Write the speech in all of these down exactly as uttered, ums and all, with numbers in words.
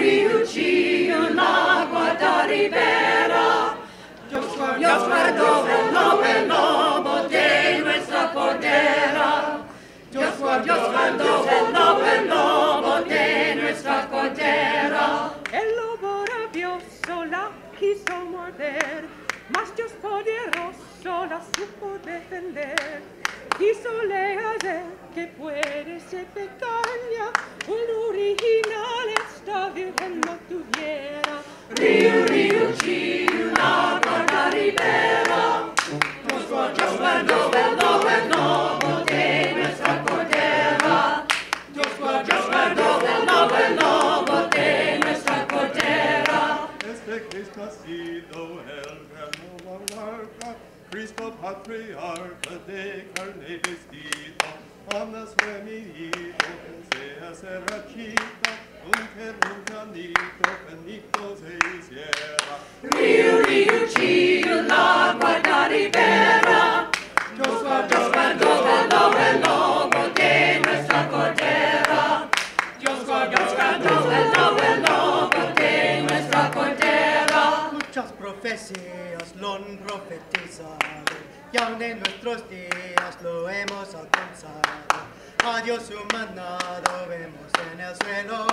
riuccio l'acqua da ribera. Yo sguardo bello, bello, bote nuestra cordera. Yo sguardo bello, bello, bote nuestra cordera. El lobo rabioso la quiso morder, mas Dios poderoso la supo defender. Quiso-le hacer que puede ser pequeña, un original esta virgen no tuviera. Rio, riuccio l'acqua da ribera. Yo sguardo bello, bello, bote nuestra cordera. Yo sguardo bello, bello, bote nuestra cordera. Este Cristo ha sido el gran monarca, Cristo patriarca de carne vestido, ha nacido mi hijo, sea serrachita, un terruncanito, benito se hiciera. Rio, riuccio l'acqua da ribera. Yo sguardo bello, bello, bote nuestra cordera. Yo sguardo bello, bello, bote nuestra cordera. Muchas profecías lo han profetizado, y aún en nuestros días lo hemos alcanzado. A Dios humanado vemos en el suelo,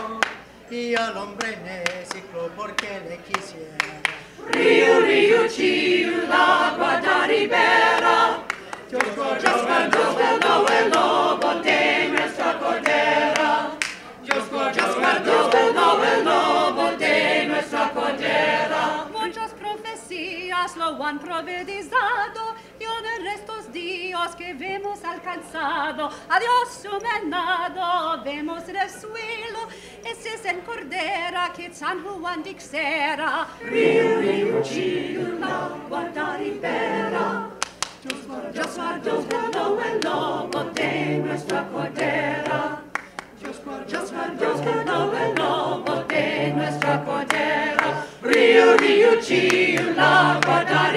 y al hombre en el ciclo porque le quisiera. Rio, riuccio l'acqua da ribera. Yo sguardo bello, bello, bote nuestra cordera. Yo sguardo bello, bello, bote nuestra cordera. Muchas profecías lo han profetizado, y en estos días que vemos alcanzado, a Dios humanado vemos en el suelo, ese es en cordera que San Juan dixera. Rio, riuccio l'acqua da ribera. Yo sguardo bello, bello, bote nuestra cordera. Yo sguardo bello, bello, bote nuestra cordera. Rio, riuccio l'acqua da